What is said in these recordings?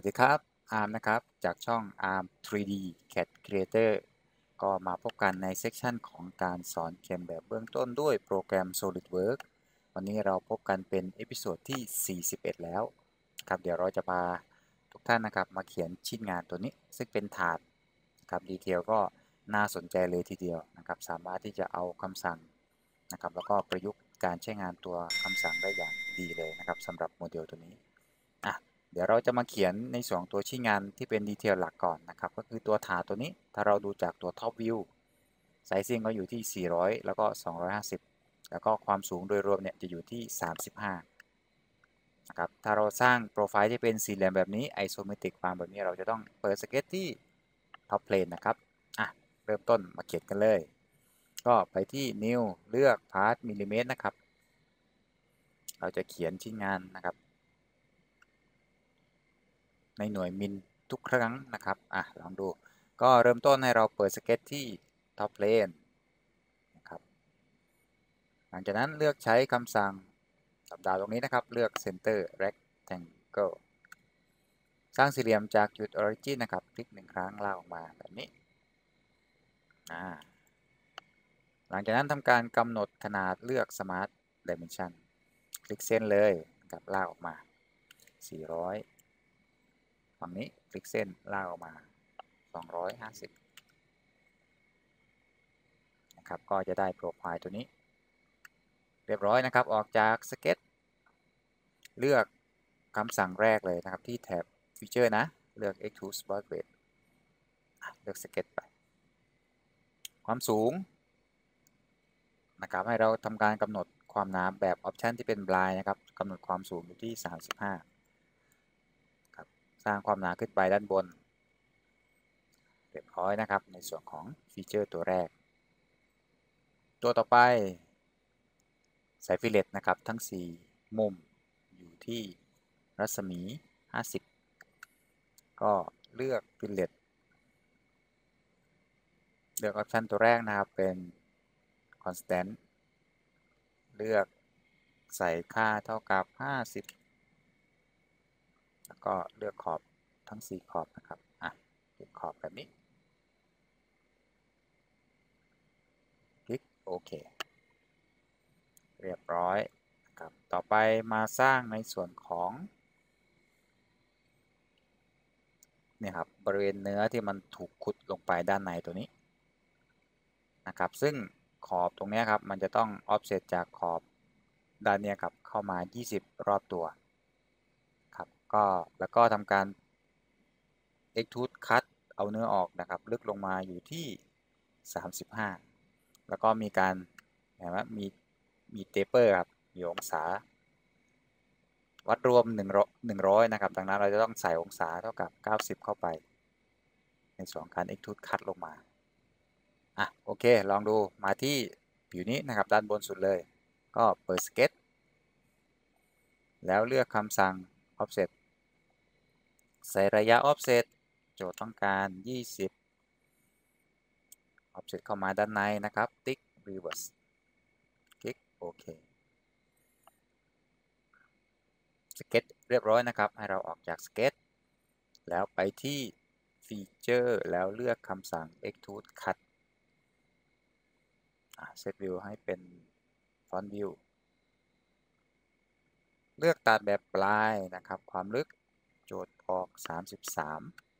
ดีครับอาร์มนะครับจากช่อง ARM 3D CAD Creator ก็มาพบกันในเซสชันของการสอนเขียนแบบเบื้องต้นด้วยโปรแกรม SolidWorks วันนี้เราพบกันเป็นเอพิโซดที่41แล้วครับเดี๋ยวเราจะพาทุกท่านนะครับมาเขียนชิ้นงานตัวนี้ซึ่งเป็นถาดนะครับดีเทลก็น่าสนใจเลยทีเดียวนะครับสามารถที่จะเอาคำสั่งนะครับแล้วก็ประยุกต์การใช้งานตัวคำสั่งได้อย่างดีเลยนะครับสำหรับโมเดลตัวนี้เดี๋ยวเราจะมาเขียนในส่วนตัวชิ้นงานที่เป็นดีเทลหลักก่อนนะครับก็คือตัวถาดตัวนี้ถ้าเราดูจากตัว Top View ไซซิ่งก็อยู่ที่400แล้วก็250แล้วก็ความสูงโดยรวมเนี่ยจะอยู่ที่35นะครับถ้าเราสร้างโปรไฟล์ที่เป็นสี่เหลี่ยมแบบนี้ไอโซเมตริกวางแบบนี้เราจะต้องเปิดสเก็ตที่ Top Plane นะครับเริ่มต้นมาเขียนกันเลยก็ไปที่ New เลือก Part มิลลิเมตรนะครับเราจะเขียนชิ้นงานนะครับในหน่วยมิลทุกครั้งนะครับลองดูก็เริ่มต้นให้เราเปิดสเก็ตที่ Top Plane นะครับหลังจากนั้นเลือกใช้คำสั่งสับดาวตรงนี้นะครับเลือก Center Rectangle สร้างสี่เหลี่ยมจากจุด Origin นะครับคลิก1ครั้งลากออกมาแบบนี้หลังจากนั้นทำการกำหนดขนาดเลือก Smart Dimension คลิกเส้นเลยกับลากออกมา400ฝั่งนี้คลิกเส้นลากออกมา250นะครับก็จะได้โปรไฟล์ตัวนี้เรียบร้อยนะครับออกจากสเก็ตเลือกคำสั่งแรกเลยนะครับที่แท็บฟีเจอร์นะเลือก Extrude Spot Weight เลือกสเก็ตไปความสูงนะครับให้เราทำการกำหนดความหนาแบบออปชันที่เป็น blind นะครับกำหนดความสูงอยู่ที่35ครับสร้างความหนาขึ้นไปด้านบนเรียบร้อยนะครับในส่วนของฟีเจอร์ตัวแรกตัวต่อไปสายฟิลเลตนะครับทั้ง4มุมอยู่ที่รัศมี50ก็เลือกฟิลเลตเลือกออปชันตัวแรกนะครับเป็น constant เลือกใส่ค่าเท่ากับ50แล้วก็เลือกขอบทั้ง4ขอบนะครับเลือกขอบแบบนี้คลิกโอเคเรียบร้อยครับต่อไปมาสร้างในส่วนของเนี่ยครับบริเวณเนื้อที่มันถูกขุดลงไปด้านในตัวนี้นะครับซึ่งขอบตรงนี้ครับมันจะต้อง offset จากขอบด้านนี้ครับเข้ามา20รอบตัวครับก็แล้วก็ทำการ Extrude Cut เอาเนื้อออกนะครับลึกลงมาอยู่ที่35แล้วก็มีการเห็นไหมมีเทปเปอร์ครับมีองศาวัดรวม100นะครับดังนั้นเราจะต้องใส่องศาเท่ากับ90เข้าไปในส่วนการ Extrude Cut ลงมาโอเคลองดูมาที่ผิวนี้นะครับด้านบนสุดเลยก็เปิดสเก็ตแล้วเลือกคำสั่ง offset ใส่ระยะ offset โจทย์ต้องการ20 offset เข้ามาด้านในนะครับติ๊ก reverse คลิกโอเคสเก็ตเรียบร้อยนะครับให้เราออกจากสเก็ตแล้วไปที่ฟีเจอร์แล้วเลือกคำสั่ง extrude cut set view ให้เป็น front view เลือกตัดแบบปลายนะครับความลึกโจทย์ออก33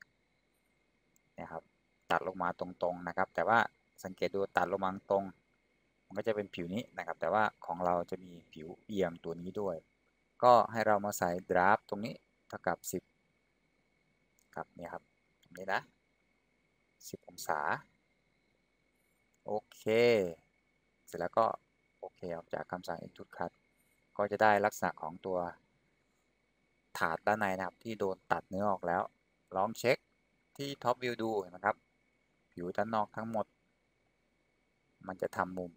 นะครับตัดลงมาตรงๆนะครับแต่ว่าสังเกตดูตัดลงมาตรงมันก็จะเป็นผิวนี้นะครับแต่ว่าของเราจะมีผิวเอียงตัวนี้ด้วยก็ให้เรามาใส่ดราฟตรงนี้เท่ากับ10ครับนี่ครับตรงนี้นะ10องศาโอเคเสร็จแล้วก็โอเคออกจากคำสั่ง extrude cut ก็จะได้ลักษณะของตัวถาดด้านในนะครับที่โดนตัดเนื้อออกแล้วลองเช็คที่ Top View ดูนะครับผิวด้านนอกทั้งหมดมันจะทำมุม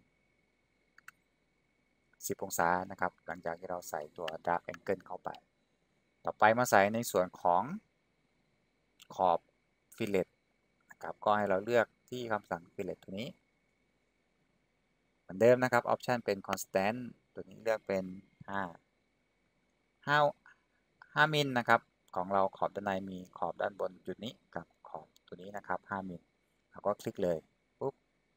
10องศานะครับหลังจากที่เราใส่ตัว Dark Angle เข้าไปต่อไปมาใส่ในส่วนของขอบฟิลเลตนะครับก็ให้เราเลือกที่คำสั่งฟิลเลตตัวนี้เหมือนเดิมนะครับออปชันเป็น constant ตัวนี้เลือกเป็น5มิลนะครับของเราขอบด้านในมีขอบด้านบนจุดนี้กับขอบตัวนี้นะครับ5 มิลเราก็คลิกเลยปุ๊บ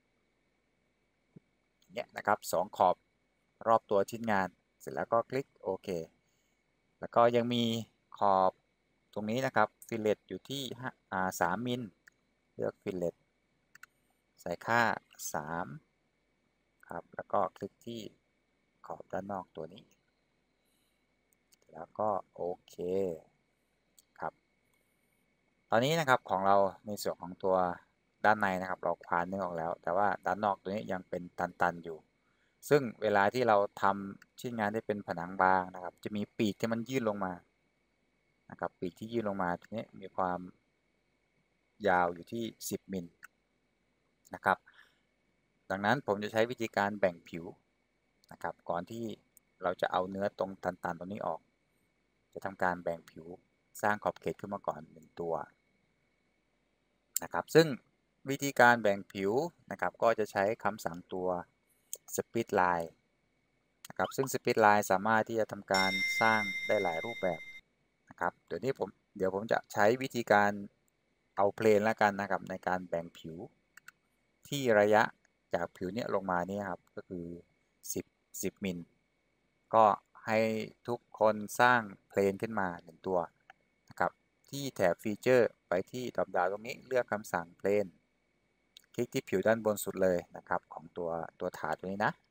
อย่างเงี้ยนะครับ2 ขอบรอบตัวชิ้นงานเสร็จแล้วก็คลิกโอเคแล้วก็ยังมีขอบตรงนี้นะครับฟิลเลตอยู่ที่3 มิลเลือกฟิลเลตใส่ค่า3ครับแล้วก็คลิกที่ขอบด้านนอกตัวนี้แล้วก็โอเคครับตอนนี้นะครับของเราในส่วนของตัวด้านในนะครับเราควานเนื้อออกแล้วแต่ว่าด้านนอกตัวนี้ยังเป็นตันๆอยู่ซึ่งเวลาที่เราทำชิ้นงานที่เป็นผนังบางนะครับจะมีปีกที่มันยื่นลงมานะครับปีกที่ยื่นลงมาตัวนี้มีความยาวอยู่ที่10 มิลนะครับดังนั้นผมจะใช้วิธีการแบ่งผิวนะครับก่อนที่เราจะเอาเนื้อตรงตันๆตรงนี้ออกจะทำการแบ่งผิวสร้างขอบเขตขึ้นมาก่อน1 ตัวนะครับซึ่งวิธีการแบ่งผิวนะครับก็จะใช้คำสั่งตัว Split Line นะครับซึ่ง Split Line สามารถที่จะทำการสร้างได้หลายรูปแบบนะครับเดี๋ยวผมจะใช้วิธีการเอาเพลนแล้วกันนะครับในการแบ่งผิวที่ระยะจากผิวเนี้ยลงมานี่ครับก็คือ10 มิลก็ให้ทุกคนสร้างเพลนขึ้นมา1 ตัวนะครับที่แถบฟีเจอร์ไปที่ดรอปดาวน์ตรงนี้เลือกคำสั่งเพลนคลิกที่ผิวด้านบนสุดเลยนะครับของตัวถาดตัวนี้นะ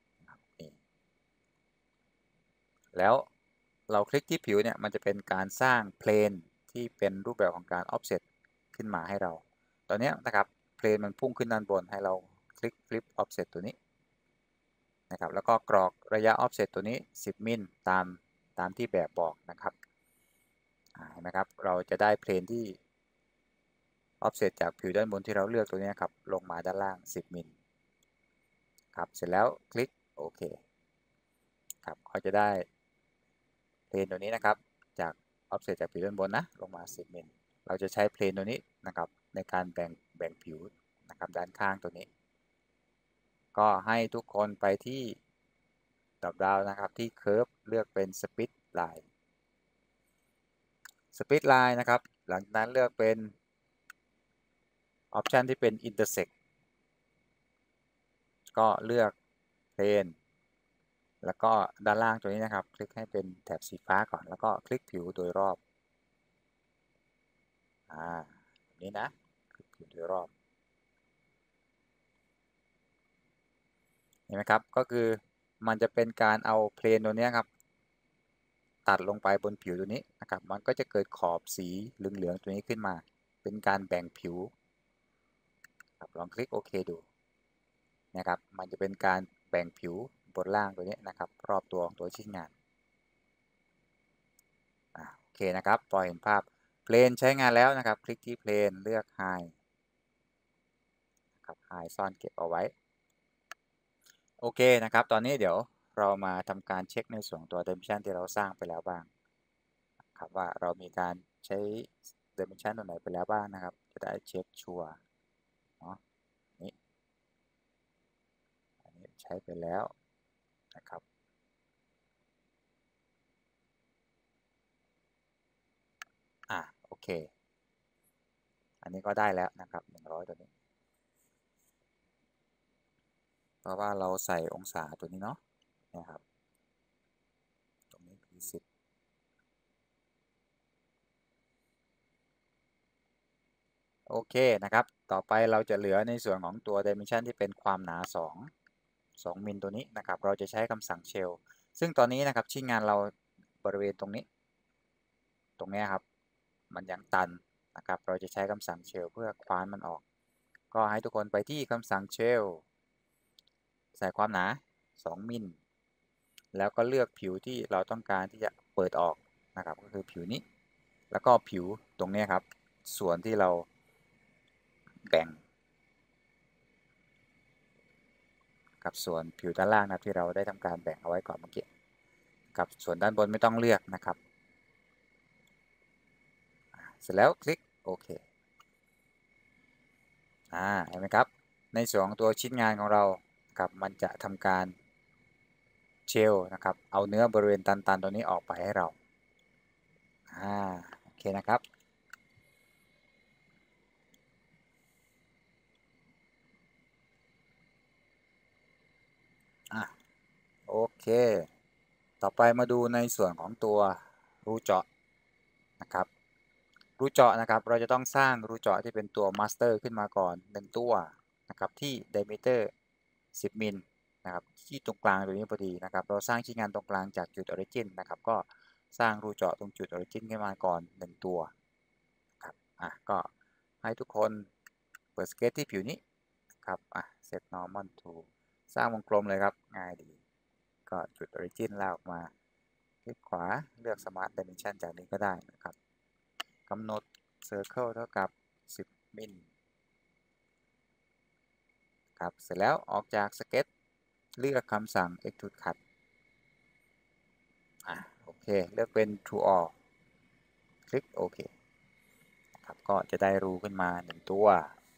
แล้วเราคลิกที่ผิวเนี่ยมันจะเป็นการสร้างเพลนที่เป็นรูปแบบของการ offset ขึ้นมาให้เราตอนนี้นะครับเพลนมันพุ่งขึ้นด้านบนให้เราคลิก flip offset ตัวนี้นะครับแล้วก็กรอกระยะ offset ตัวนี้10 มิลตามที่แบบบอกนะครับเห็นไหมครับเราจะได้เพลนที่ offset จากผิวด้านบนที่เราเลือกตัวนี้ครับลงมาด้านล่าง10 มิลครับเสร็จแล้วคลิกโอเคครับก็จะได้เพลนตัวนี้นะครับจาก offset จากผิวด้านบนนะลงมา10 มิลเราจะใช้เพลนตัวนี้นะครับในการแบ่งผิวนะครับด้านข้างตัวนี้ก็ให้ทุกคนไปที่ดรอปดาวน์นะครับที่เคิร์ฟเลือกเป็น Split Line Split Line นะครับหลังจากนั้นเลือกเป็นออปชันที่เป็น Intersect ก็เลือกเพลนแล้วก็ด้านล่างตัวนี้นะครับคลิกให้เป็นแถบสีฟ้าก่อนแล้วก็คลิกผิวโดยรอบนี้นะคลิกผิวโดยรอบเห็นไหมครับก็คือมันจะเป็นการเอาเพลนตัวนี้ครับตัดลงไปบนผิวตัวนี้นะครับมันก็จะเกิดขอบสีเหลืองๆตัวนี้ขึ้นมาเป็นการแบ่งผิวลองคลิกโอเคดูนะครับมันจะเป็นการแบ่งผิวบนล่างตัวนี้นะครับรอบตัวของตัวชิ้นงานโอเคนะครับพอเห็นภาพเพลนใช้งานแล้วนะครับคลิกที่เพลนเลือก High ครับ High ซ่อนเก็บเอาไว้โอเคนะครับตอนนี้เดี๋ยวเรามาทำการเช็คในส่วนตัว Dimension ที่เราสร้างไปแล้วบ้างครับว่าเรามีการใช้ Dimension ตัวไหนไปแล้วบ้างนะครับจะได้เช็คชัวร์เนาะอันนี้ใช้ไปแล้วนะครับโอเคอันนี้ก็ได้แล้วนะครับ100ตัวนี้เพราะว่าเราใส่องศาตัวนี้เนาะนะครับตรงนี้คือ10โอเคนะครับต่อไปเราจะเหลือในส่วนของตัว Dimension ที่เป็นความหนา2 มิลตัวนี้นะครับเราจะใช้คำสั่ง Shell ซึ่งตอนนี้นะครับชิ้นงานเราบริเวณตรงนี้ครับมันยังตันนะครับเราจะใช้คำสั่ง Shell เพื่อคว้านมันออกก็ให้ทุกคนไปที่คำสั่ง Shell ใส่ความหนา2 มิลแล้วก็เลือกผิวที่เราต้องการที่จะเปิดออกนะครับก็คือผิวนี้แล้วก็ผิวตรงนี้ครับส่วนที่เราแบ่งกับส่วนผิวด้านล่างนะที่เราได้ทำการแบ่งเอาไว้ก่อนเมื่อกี้กับส่วนด้านบนไม่ต้องเลือกนะครับเสร็จแล้วคลิกโอเคเห็นไหมครับในส่วนของตัวชิ้นงานของเราครับมันจะทำการเชลนะครับเอาเนื้อบริเวณตันๆตัวนี้ออกไปให้เราโอเคเคนะครับโอเคต่อไปมาดูในส่วนของตัวรูเจาะนะครับรูเจาะนะครับเราจะต้องสร้างรูเจาะที่เป็นตัวมาสเตอร์ขึ้นมาก่อน1ตัวนะครับที่ diameter 10 มิลนะครับที่ตรงกลางตรงนี้พอดีนะครับเราสร้างชิ้นงานตรงกลางจากจุด origin นะครับก็สร้างรูเจาะตรงจุด origin ขึ้นมาก่อน1ตัวครับก็ให้ทุกคนเปิดสเก็ตที่ผิวนี้ครับset normal to สร้างวงกลมเลยครับง่ายดีก็จุด origin ลากออกมาคลิกขวาเลือก smart dimension จากนี้ก็ได้นะครับกำหนด circle เท่ากับ10 มิลครับเสร็จแล้วออกจากสเก็ตเลือกคำสั่ง extrude cut โอเคเลือกเป็น true all คลิกโอเคครับก็จะได้รูขึ้นมา1ตัว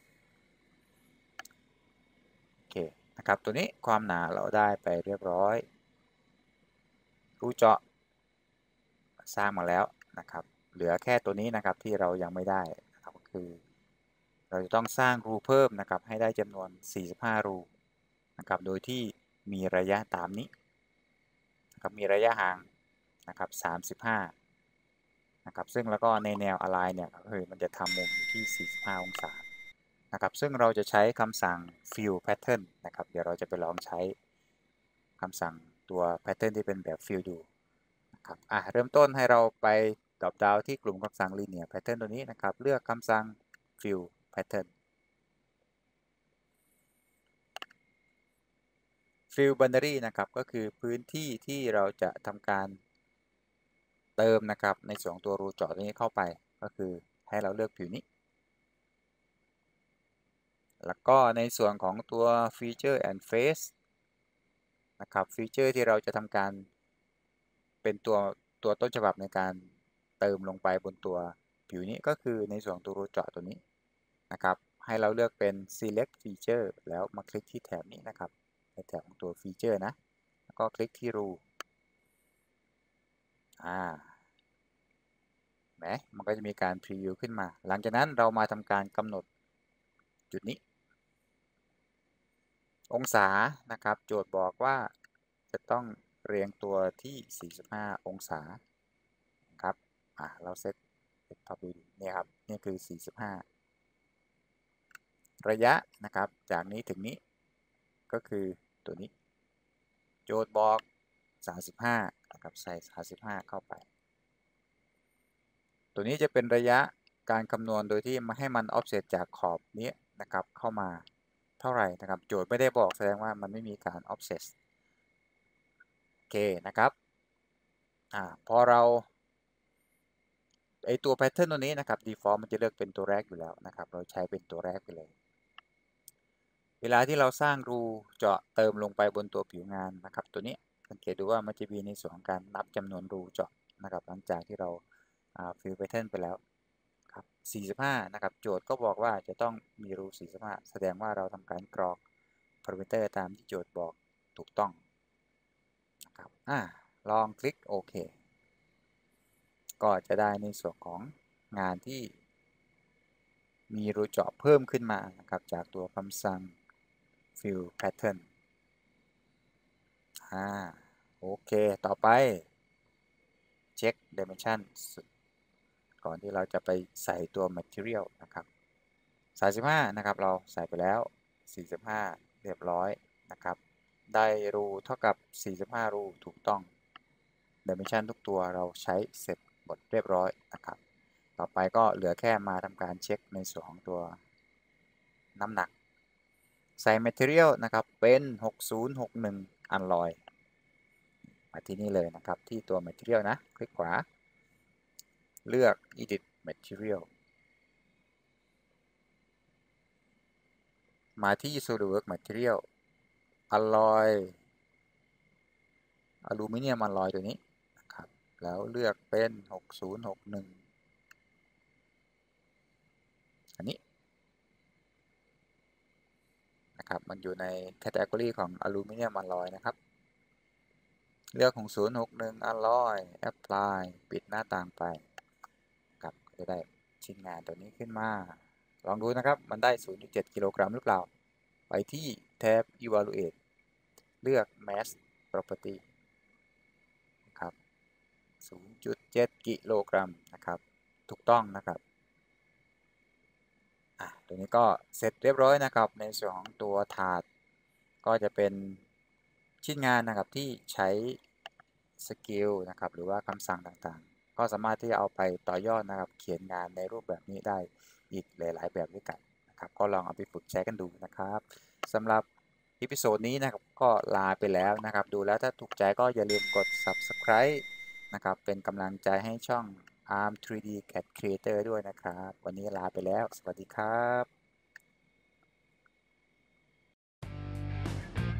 โอเคนะครับตัวนี้ความหนาเราได้ไปเรียบร้อยรูเจาะสร้างมาแล้วนะครับเหลือแค่ตัวนี้นะครับที่เรายังไม่ได้นะครับก็คือเราจะต้องสร้างรูเพิ่มนะครับให้ได้จำนวน45รูนะครับโดยที่มีระยะตามนี้นะครับมีระยะห่างนะครับ35นะครับซึ่งแล้วก็ในแนว align เนี่ยก็คือมันจะทำมุมอยู่ที่45องศานะครับซึ่งเราจะใช้คำสั่ง fill pattern นะครับเดี๋ยวเราจะไปลองใช้คำสั่งตัว pattern ที่เป็นแบบ fill ดูนะครับเริ่มต้นให้เราไปดรอปดาวที่กลุ่มคำสั่ง linear pattern ตัวนี้นะครับเลือกคำสั่ง fill pattern fill boundary นะครับก็คือพื้นที่ที่เราจะทำการเติมนะครับในส่วนตัวรูเจาะตัวนี้เข้าไปก็คือให้เราเลือกผิวนี้แล้วก็ในส่วนของตัว feature and face นะครับฟีเจอร์ที่เราจะทำการเป็นตัวต้นฉบับในการเติมลงไปบนตัวผิวนี้ก็คือในส่วนตัวรูเจาะตัวนี้นะครับให้เราเลือกเป็น select feature แล้วมาคลิกที่แถบนี้นะครับในแถบของตัวฟีเจอร์นะแล้วก็คลิกที่รูมันก็จะมีการพรีวิวขึ้นมาหลังจากนั้นเรามาทำการกำหนดจุดนี้องศานะครับโจทย์บอกว่าจะต้องเรียงตัวที่45องศาครับเราเซตท็อปดูนี่ครับนี่คือ45ระยะนะครับจากนี้ถึงนี้ก็คือตัวนี้โจทย์บอก35นะครับใส่35เข้าไปตัวนี้จะเป็นระยะการคำนวณโดยที่มาให้มัน offset จากขอบนี้นะครับเข้ามาเท่าไหร่นะครับโจทย์ไม่ได้บอกแสดงว่ามันไม่มีการ offset โอเคนะครับพอเราตัวแพทเทิร์นตัวนี้นะครับ default มันจะเลือกเป็นตัวแรกอยู่แล้วนะครับเราใช้เป็นตัวแรกไปเลยเวลาที่เราสร้างรูเจาะเติมลงไปบนตัวผิวงานนะครับตัวนี้สังเกตดูว่ามันจะมีในส่วนของการนับจำนวนรูเจาะนะครับหลังจากที่เราfill pattern ไปแล้วครับ45นะครับโจทย์ก็บอกว่าจะต้องมีรู45แสดงว่าเราทำการกรอก parameter ตามที่โจทย์บอกถูกต้องนะครับลองคลิกโอเคก็จะได้ในส่วนของงานที่มีรูเจาะเพิ่มขึ้นมานะครับจากตัวคำสั่ง fill pattern โอเคต่อไปเช็ค dimension ก่อนที่เราจะไปใส่ตัว material นะครับ35นะครับเราใส่ไปแล้ว45เรียบร้อยนะครับได้รูเท่ากับ45รูถูกต้อง dimension ทุกตัวเราใช้เสร็จหมดเรียบร้อยนะครับต่อไปก็เหลือแค่มาทำการเช็คในส่วนของตัวน้ำหนักใส่ material นะครับเป็น6061 alloy มาที่นี่เลยนะครับที่ตัว material นะคลิกขวาเลือก edit material มาที่ SolidWorks material alloy อลูมิเนียม alloy ตัวนี้นะครับแล้วเลือกเป็น6061อันนี้นะครับมันอยู่ในแคตตากรีของอลูมิเนียม alloy นะครับเลือก6061 alloy apply ปิดหน้าต่างไปครับจะได้ชิ้นงานตัวนี้ขึ้นมาลองดูนะครับมันได้ 0.7 กิโลกรัมหรือเปล่าไปที่แท็บ evaluate เลือก mass property นะครับ 0.7 กิโลกรัมนะครับถูกต้องนะครับตัวนี้ก็เสร็จเรียบร้อยนะครับในส่วนของตัวถาดก็จะเป็นชิ้นงานนะครับที่ใช้สกิลนะครับหรือว่าคำสั่งต่างๆก็สามารถที่จะเอาไปต่อยอดนะครับเขียนงานในรูปแบบนี้ได้อีกหลายๆแบบด้วยกันนะครับก็ลองเอาไปฝึกใช้กันดูนะครับสำหรับอีพิโซดนี้นะครับก็ลาไปแล้วนะครับดูแล้วถ้าถูกใจก็อย่าลืมกด Subscribe นะครับเป็นกำลังใจให้ช่อง ARM 3D CAD Creator ด้วยนะครับวันนี้ลาไปแล้วสวัสดีครับ